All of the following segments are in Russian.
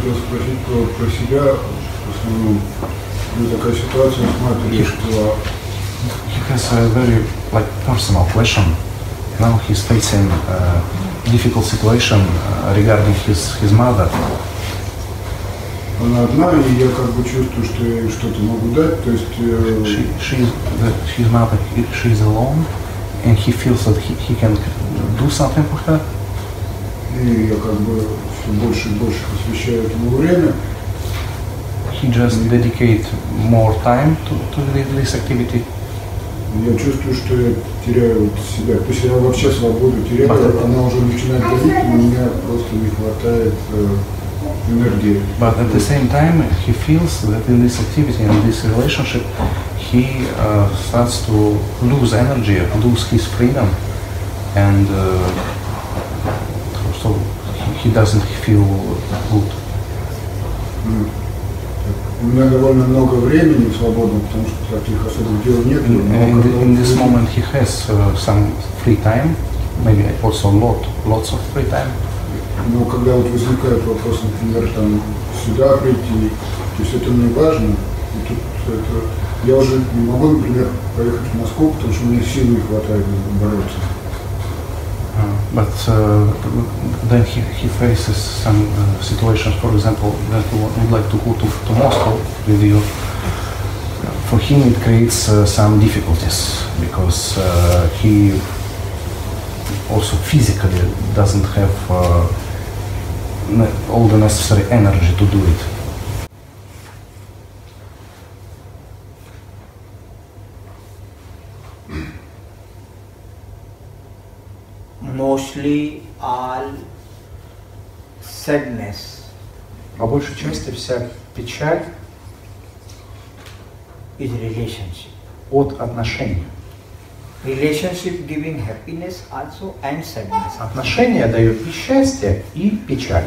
хотел спросить про себя. В основном, такая ситуация, смотрите, что... He has a very personal question. Now he's facing a difficult situation regarding his mother. Она одна, и я как бы чувствую, что я ей что-то могу дать, то есть... His mother, she is alone, and he feels that he can do something for her. И я как бы все больше и больше посвящаю этому время. He just dedicate more time to this activity. Я чувствую, что я теряю себя, то есть я вообще свободу теряю, она уже начинает давить, и у меня просто не хватает энергии. But at the same time, he feels that in this activity, in this relationship, he starts to lose energy, lose his freedom, and so he doesn't feel good. У меня довольно много времени свободно, потому что таких особых дел нет. In this moment he has some free time, maybe also lots of free time. Но когда вот возникает вопрос, например, там сюда прийти, то есть это мне важно, и тут это, я уже не могу, например, поехать в Москву, потому что у меня сил не хватает бороться. But then he faces some situations, for example, that he would like to go to Moscow with you. For him it creates some difficulties because he also physically doesn't have all the necessary energy to do it. Mostly all sadness По большей части вся печаль is relationship. от отношений. Relationship giving happiness also and sadness. Отношения дают и счастье, и печаль.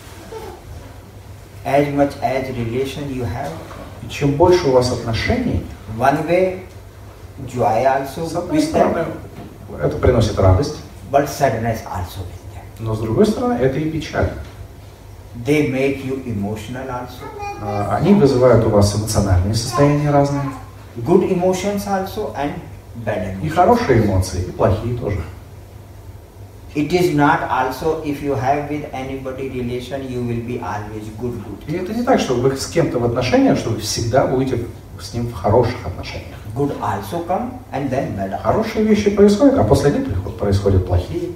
As much as relation you have, И чем больше у вас отношений, one way joy also с одной with стороны, them, это приносит радость, but sadness also with them. но с другой стороны, это и печаль. They make you emotional also. Они вызывают у вас эмоциональные состояния разные. Good emotions also and bad И emotions. хорошие эмоции, и плохие тоже. It is not also if you have with anybody relation you will be always good. И это не так, что вы с кем-то в отношениях, что вы всегда будете с ним в хороших отношениях. Good also come and then bad also. Хорошие вещи происходят, а после них происходят плохие.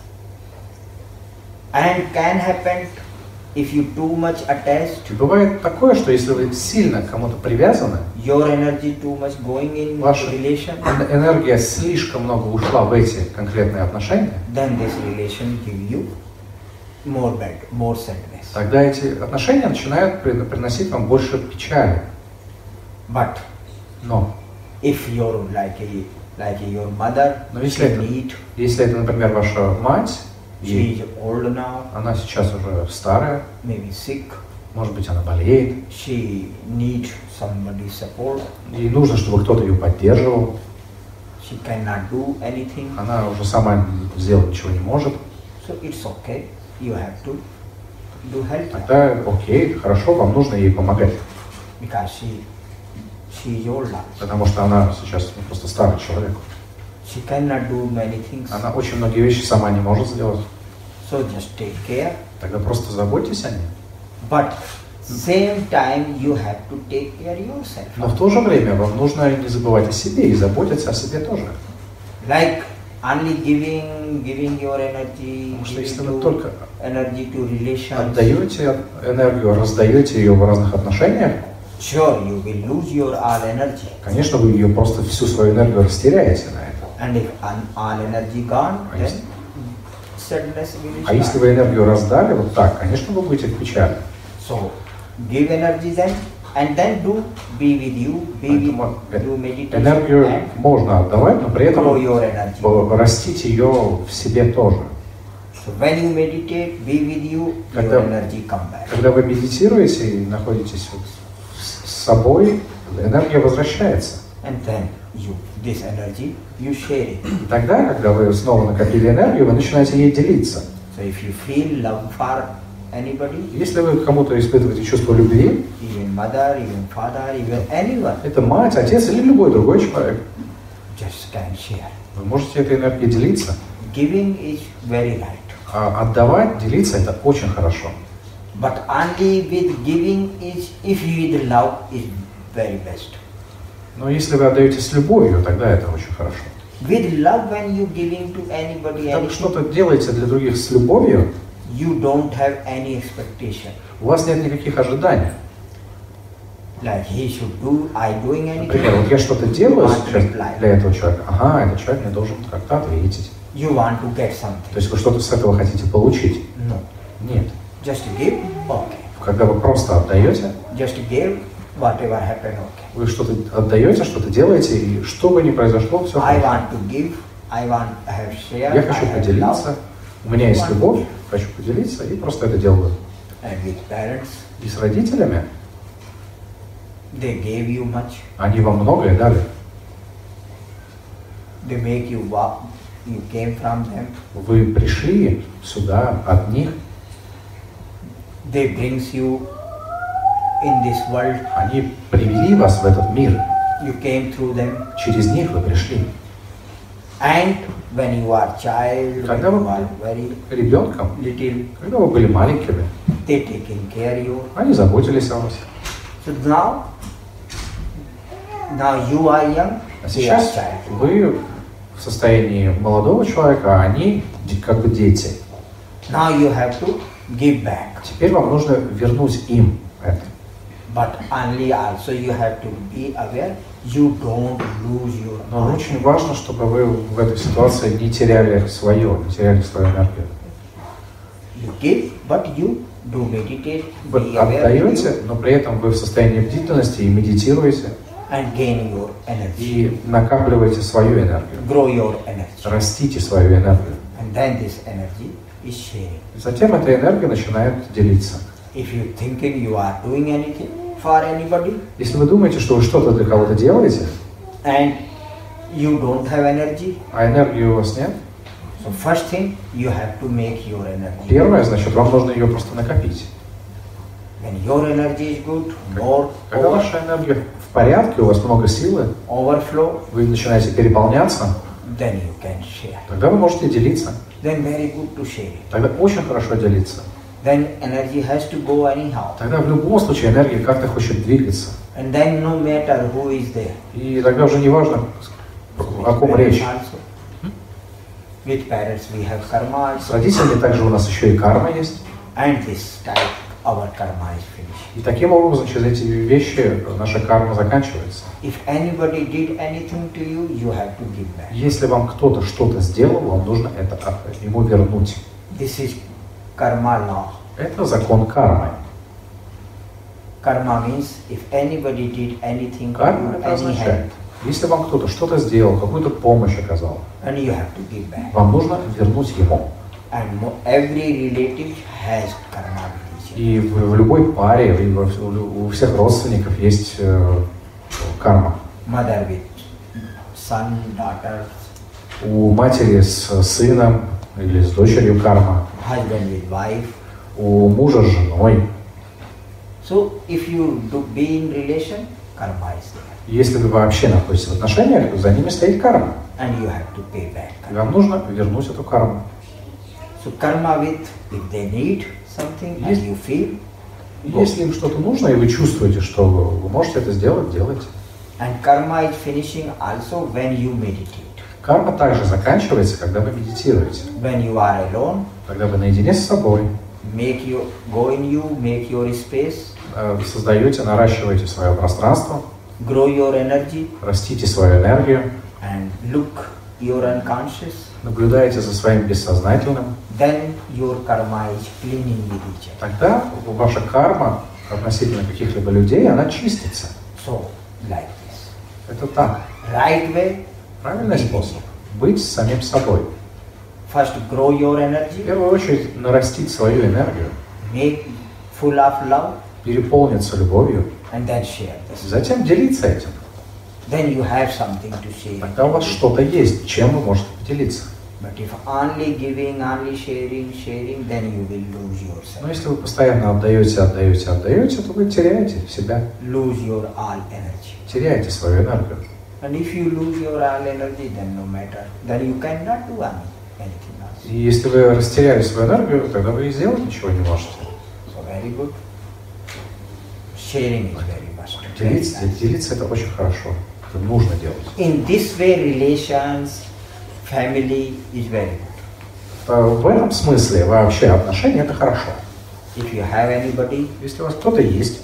And can happen if you too much attached, И бывает такое, что если вы сильно к кому-то привязаны, your energy too much going in ваша relation, энергия слишком много ушла в эти конкретные отношения, then this relation give you more bad, more sadness. тогда эти отношения начинают приносить вам больше печали. But Но if you're like your mother, Но she если need, это, например, ваша мать, she is old now, она сейчас уже старая, maybe sick, может быть, она болеет, she need somebody's support, ей нужно, чтобы кто-то ее поддерживал, she cannot do anything, она уже сама сделать ничего не может, so it's okay, you have to do help her, тогда окей, хорошо, вам нужно ей помогать, because she is old now. потому что она сейчас просто старый человек. She cannot do many things, Она очень многие вещи сама не может сделать, so just take care. тогда просто заботьтесь о ней. But same time you have to take care yourself. Но в то же время вам нужно не забывать о себе и заботиться о себе тоже. Like only giving your energy, Потому что giving если вы to только energy to relations, отдаете энергию, раздаете ее в разных отношениях, sure you will lose your all energy. конечно, вы ее просто всю свою энергию растеряете на это. And if all energy gone, А then если- sadness will А если start. вы энергию раздали вот так, конечно, вы будете в печали. So give energy then, and then do be with you, Поэтому do meditation энергию and можно отдавать, но при grow этом your energy. растить ее в себе тоже. So when you meditate, be with you, Когда- your energy come back. Когда вы медитируете и находитесь вот с собой, энергия возвращается. And then this energy, you share it. И тогда, когда вы снова накопили энергию, вы начинаете ей делиться. So if you feel love for anybody, Если вы к кому-то испытываете чувство любви, even mother, even father, even anyone, это мать, отец или любой другой человек, just can share. вы можете этой энергией делиться. Giving is very right. А отдавать, делиться — это очень хорошо. But only with giving is, if you with love, is very best. Но если вы отдаете с любовью, тогда это очень хорошо. With love, when you giving to anybody, Когда вы anything, что-то делаете для других с любовью, you don't have any expectation. у вас нет никаких ожиданий. Like he should do, I doing anything. Например, вот я что-то делаю Want сейчас reply. для этого человека, ага, этот человек мне должен как-то ответить. You want to get То something. есть вы что-то с этого хотите получить? No. Нет. Just give, okay. Когда вы просто отдаете, Just give, whatever happen, okay. вы что-то отдаете, что-то делаете, и что бы ни произошло, все I хорошо. want to give, I want to have share, Я I хочу have поделиться, love. у меня есть любовь, хочу поделиться, и просто это делаю. And with parents, И с родителями they gave you much. они вам многое дали. They make you walk, you came from them. Вы пришли сюда от них, They brings you in this world. они привели вас в этот мир, You came through them. через них вы пришли. And when you are child, when Когда you вы are very ребенком, little, когда вы были маленькими, they taking care of you. они заботились о вас. So now you are young, А they are сейчас child. вы в состоянии молодого человека, а они как бы дети. Now you have to give back. Теперь вам нужно вернуть им это. But only also you have to be aware you don't lose your Но mind. очень важно, чтобы вы в этой ситуации не теряли свое, не теряли свою энергию. You give, but you do meditate, Вы be aware отдаете, но при этом вы в состоянии бдительности и медитируете, and gain your energy, и накапливаете свою энергию. grow your energy. Растите свою энергию. And then this energy is sharing. И затем эта энергия начинает делиться. If you thinking you are doing anything for anybody Если вы думаете, что вы что-то для кого-то делаете, and you don't have energy, а энергии у вас нет, so first thing you have to make your energy. первое, значит, вам нужно ее просто накопить. When your energy is good, more Когда ваша энергия в порядке, у вас много силы, overflow, вы начинаете переполняться, then you can share. тогда вы можете делиться. Then very good to share it. Тогда очень хорошо делиться. Then energy has to go anyhow. Тогда в любом случае энергия как-то хочет двигаться. And then no matter who is there. И тогда уже не важно, о ком речь. Also. With parents we have karma С also. родителями также у нас еще и карма есть. And this type our karma is finished. И таким образом, через эти вещи наша карма заканчивается. If anybody did anything to you, you have to give back. Если вам кто-то что-то сделал, вам нужно это ему вернуть. This is karma law. Это закон кармы. Karma means if anybody did anything to Карма you, это any означает, help, если вам кто-то что-то сделал, какую-то помощь оказал, and you have to give back. вам нужно вернуть ему. And every relative has karma with each other. И в любой паре, и у всех родственников есть карма. Mother with son, daughter, У матери с сыном или с дочерью карма, husband with wife. у мужа с женой. So if you do be in relation, karma is there. Если вы вообще находитесь в отношениях, то за ними стоит карма. And you have to pay back И karma. вам нужно вернуть эту карму. So karma with, if they need something and you feel, И если им что-то нужно, и вы чувствуете, что вы можете это сделать, делайте. and karma is finishing also when you meditate. Карма также заканчивается, когда вы медитируете. When you are alone, Когда вы наедине с собой make you go in you, make your space, создаете, наращиваете свое пространство, grow your energy, растите свою энергию, and look your unconscious. наблюдаете за своим бессознательным, Then your karma is cleaning with each other. тогда ваша карма относительно каких-либо людей, она чистится. So like this, Это так. right way. Правильный способ. Быть самим собой. First grow your В energy, первую очередь нарастить свою энергию, make full of love, переполниться любовью, and then share this. затем делиться этим. Then you have something to share. Тогда у вас что-то есть, чем вы можете поделиться. But if only giving, only sharing, then you will lose yourself. Но если вы постоянно отдаете, то вы теряете себя, Lose your all energy. теряете свою энергию. And if you lose your all energy, then no matter, then you cannot do anything else. И если вы растеряли свою энергию, тогда вы и сделать ничего не можете. So very good. Sharing is very much. Делиться это очень хорошо. Это нужно делать. In this way, relations, family is very good. В этом смысле вообще отношения это хорошо. If you have anybody, Если у вас кто-то есть,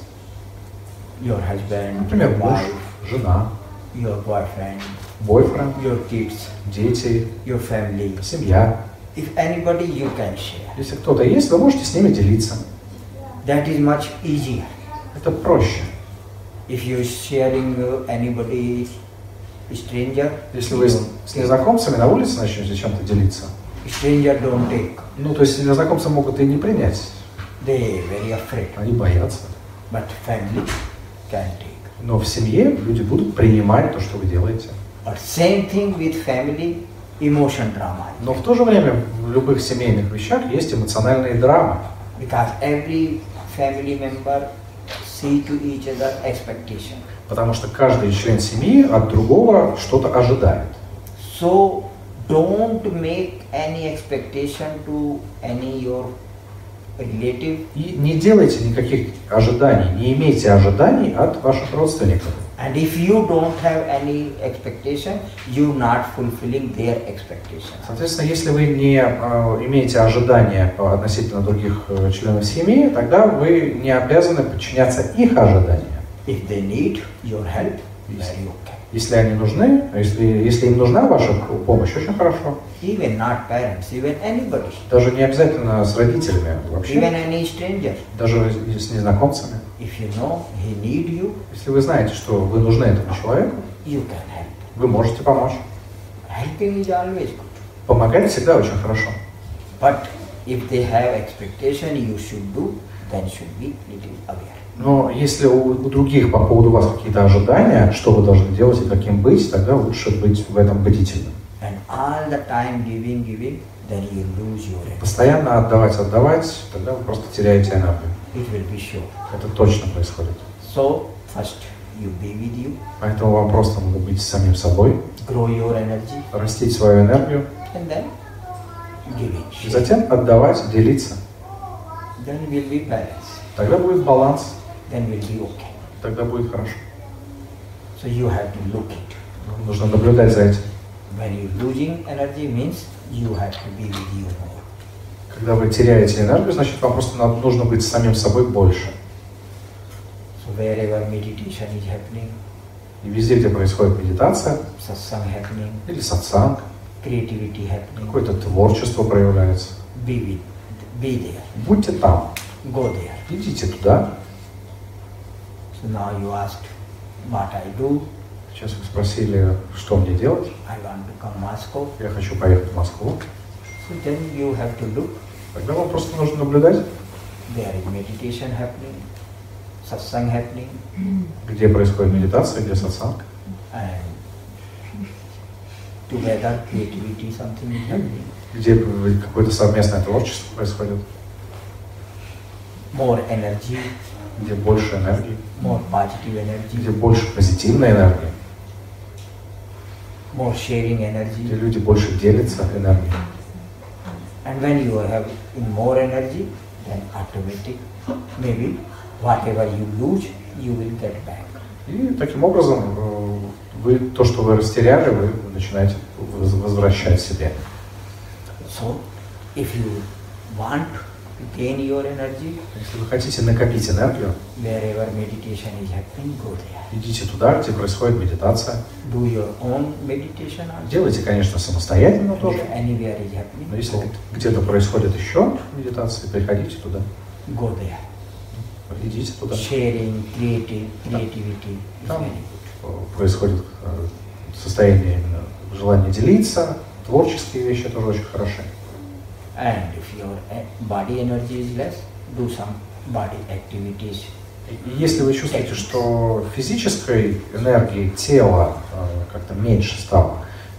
your husband, например, your муж, wife, жена, your boyfriend, бойфренд, your kids, дети, your family, семья. if anybody you can share. Если кто-то есть, вы можете с ними делиться. That is much easier. Это проще. If you sharing anybody, stranger, Если вы с незнакомцами на улице начнете чем-то делиться, stranger don't take. ну то есть незнакомцы могут и не принять, They very afraid. они боятся. But family can take. Но в семье люди будут принимать то, что вы делаете. But same thing with family, emotion drama. Но в то же время в любых семейных вещах есть эмоциональные драмы. Because every family member see to each other expectation. Потому что каждый член семьи от другого что-то ожидает. So don't make any expectation to any your relative. И не делайте никаких ожиданий, не имейте ожиданий от ваших родственников. And if you don't have any expectation, you not fulfilling their expectations. Соответственно, если вы не имеете ожидания относительно других членов семьи, тогда вы не обязаны подчиняться их ожиданиям. If they need your help, very okay. Если они нужны, если им нужна ваша помощь, очень хорошо. Even not parents, even anybody, Даже не обязательно с родителями, вообще, even any stranger. даже с незнакомцами. If you know he need you, Если вы знаете, что вы нужны этому человеку, you can help. вы можете помочь. Helping is always good. Помогать всегда очень хорошо. But if they have expectation you should do, then should be little aware. Но если у других по поводу вас какие-то ожидания, что вы должны делать и каким быть, тогда лучше быть в этом бдительным. And all the time giving, then you lose your energy. Постоянно отдавать, тогда вы просто теряете энергию. It will be sure. Это точно происходит. So first you be with you, Поэтому вам просто надо быть самим собой, grow your energy, растить свою энергию, and then giving. и затем отдавать, делиться. Then will be balance. Тогда будет баланс, Then will be okay. тогда будет хорошо. So you have to look it. Нужно наблюдать за этим. When you losing energy means you have to be with you more. Когда вы теряете энергию, значит вам просто нужно быть самим собой больше. So wherever meditation is happening, И везде, где происходит медитация, satsang happening, или сатсанг, creativity happening, какое-то творчество проявляется, be there, будьте там, go there. идите туда. So now you asked what I do. Сейчас вы спросили, что мне делать. I want to come Moscow. Я хочу поехать в Москву. So then you have to look. Тогда вам просто нужно наблюдать, There is meditation happening, satsang happening, где происходит медитация, где сатсанг. and together creativity something is happening. Где какое-то совместное творчество происходит, More energy, где больше энергии, more positive где energy, больше позитивной энергии, more sharing где energy. люди больше делятся энергией. And when you have in more energy, then automatic, maybe whatever you lose, you will get back. И таким образом вы то, что вы растеряли, вы начинаете возвращать себе. So, if you want to gain your energy, Если вы хотите накопить энергию, wherever meditation is happening, go there. идите туда, где происходит медитация. Do your own meditation also. Делайте, конечно, самостоятельно If тоже. anywhere is happening, Но если go, где-то происходит еще медитация, приходите туда. go there. Идите туда. Sharing, creativity is Там very good. происходит состояние именно желания делиться, творческие вещи тоже очень хороши. And if your body energy is less, do some body activities. И если вы чувствуете, что физической энергии тела как-то меньше стало,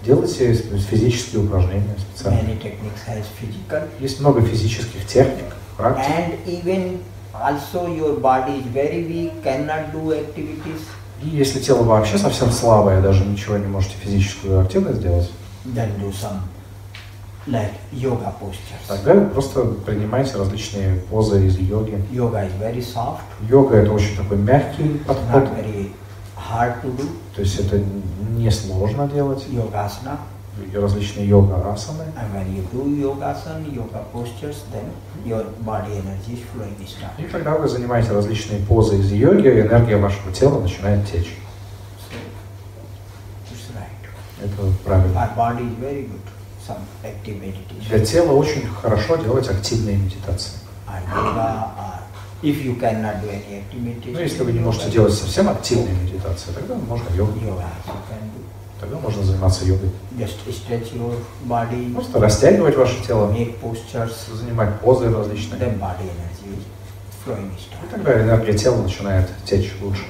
Делайте физические упражнения специально. Many techniques has physical. Есть много физических техник, практик. And even also your body is very weak, cannot do activities. И если тело вообще совсем слабое, даже ничего не можете физическую активность сделать, Then do some like yoga postures. тогда просто принимайте различные позы из йоги. Yoga is very soft, Йога это очень такой мягкий подход, not very hard to do. то есть это не сложно делать. Yogasana. Различные йога-асаны. And when you do yogasana, yoga postures, then your body energy is flowing start. И когда вы занимаете различные позы из йоги, энергия вашего тела начинает течь. So it's right. Это правильно. Our body is very good. Some active meditation. Для тела очень хорошо делать активные медитации. Or yoga, or if you cannot do any active meditation. Но если вы не можете делать совсем активные медитации, тогда можно йогу. Yoga you can do. Тогда можно заниматься йогой. Just stretch your body, Просто растягивать ваше тело, make postures, занимать позы различные. then body energy is flowing И start. тогда энергия тела начинает течь лучше.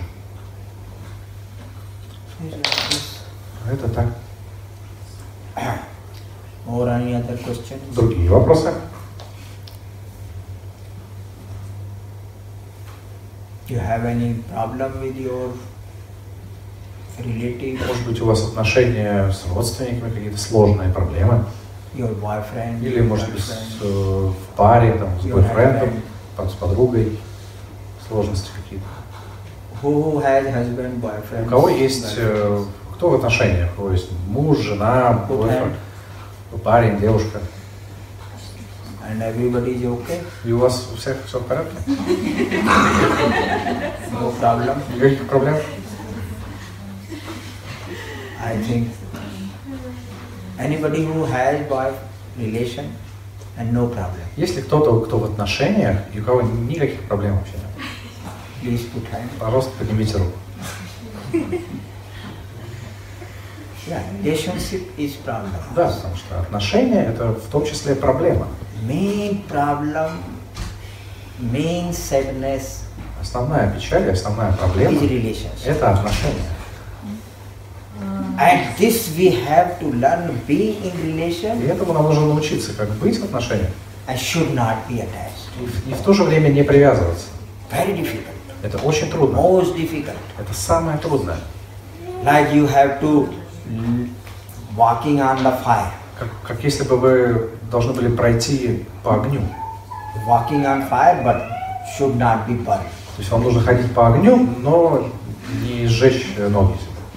Это так. Or any other questions? Другие вопросы? Do you have any problem with your relative, Может быть, у вас отношения с родственниками, какие-то сложные проблемы? your boyfriend, Или, your может быть, girlfriend, в паре, там, с your бойфрендом, husband? с подругой, сложности какие-то. Who has husband, boyfriend? У кого есть, кто в отношениях? У кого есть муж, жена, бойфренд, парень, девушка. And everybody is okay? И у вас у всех все в порядке? No problem? Никаких проблем? I think anybody who has boy relation and no problem, Есть ли кто-то, кто в отношениях и у кого никаких проблем вообще нет? please put hand. Пожалуйста, поднимите руку. Yeah, relationship is problem. Да, потому что отношения это в том числе проблема. Main problem, main sadness Основная печаль, основная проблема is relationship. это отношения. And this we have to learn be in И relation этому нам нужно научиться, как быть в отношениях. and should not be attached. И в то же время не привязываться. Very difficult. Это очень трудно. Most difficult. Это самое трудное. Like you have to walking on the fire. Как если бы вы должны были пройти по огню. Walking on fire but should not be burned. То есть вам нужно ходить по огню, но не сжечь ноги.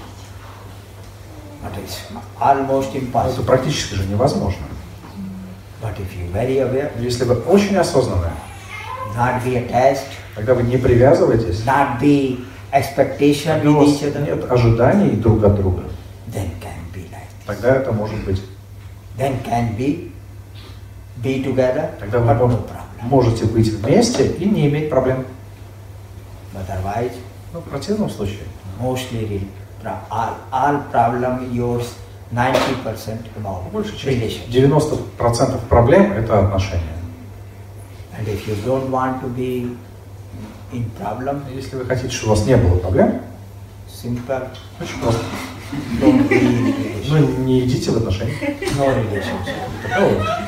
But it's almost Это impossible. практически же невозможно. But if you very aware, Но если вы очень осознанны, not be attached, когда вы не привязываетесь, not be expectation когда у with вас each other, нет ожиданий друг от друга, then can be like this. тогда это может быть. Then can be together, Тогда but вы no problem. можете быть вместе и не иметь проблем. Otherwise, Но в противном случае mostly all problem yours 90% about больше чем relationship. 90% проблем это отношения. And if you don't want to be in problem, Если вы хотите, чтобы у вас не было проблем, simple, очень просто. don't be in Ну, relationship. не идите в отношения. No relationship. Такого.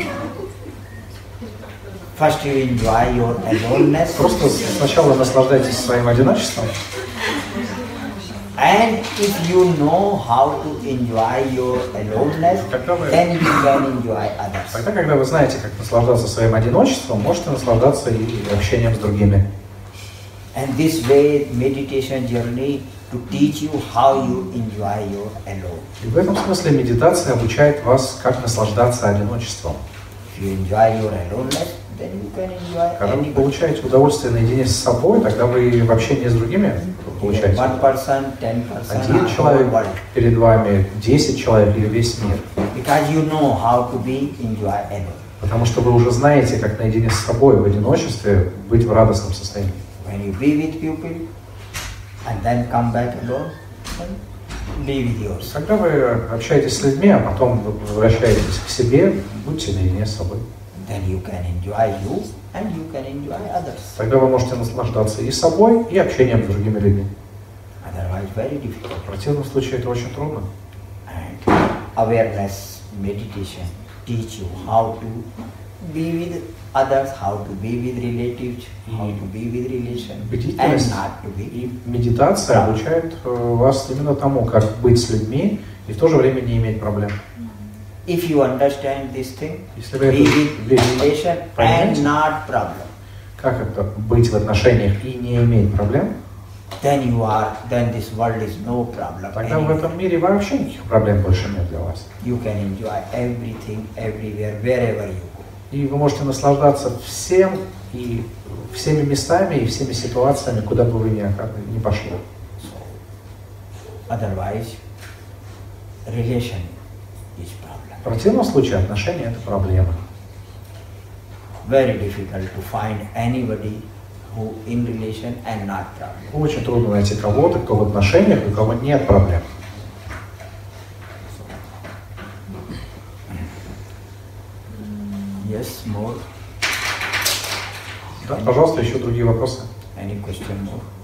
First you enjoy your aloneness, Просто сначала наслаждайтесь своим одиночеством, and if you know how to enjoy your aloneness, then you can enjoy others. тогда, когда вы знаете, как наслаждаться своим одиночеством, можете наслаждаться и общением с другими. And this way meditation journey to teach you how you enjoy your alone. И в этом смысле медитация обучает вас, как наслаждаться одиночеством. If you enjoy your aloneness, then you can enjoy Когда вы anybody. получаете удовольствие наедине с собой, тогда вы в общении с другими получаете. One person, 10%, Один or whole человек world. перед вами, 10 человек или весь мир. Because you know how to be enjoy alone. Потому что вы уже знаете, как наедине с собой в одиночестве быть в радостном состоянии. When you be with people and then come back alone, then be with yourself. Когда вы общаетесь с людьми, а потом вы возвращаетесь к себе, будьте наедине с собой. Then you can enjoy you and you can enjoy others. Тогда вы можете наслаждаться и собой, и общением с другими людьми. Otherwise, very difficult. В противном случае это очень трудно. And awareness meditation teach you how to be with others, how to be with relatives, how to be with relations, and Бдительность not to be. и медитация обучает вас именно тому, как быть с людьми и в то же время не иметь проблем. If you understand this thing, Если вы be эту with вещь relation and поймете, not problem, как это быть в отношениях и не иметь проблем, then this world is no problem. тогда в anywhere. этом мире вообще никаких проблем больше нет для вас. You can enjoy everything, everywhere, wherever you go. И вы можете наслаждаться всем и всеми местами и всеми ситуациями, куда бы вы ни пошли. Otherwise, relation is problem. В противном случае отношения — это проблема. Very difficult to find anybody who in relation and not problem. Очень трудно найти кого-то, кто в отношениях, у кого нет проблем. Yes, more. Да, пожалуйста, еще другие вопросы. Any question more?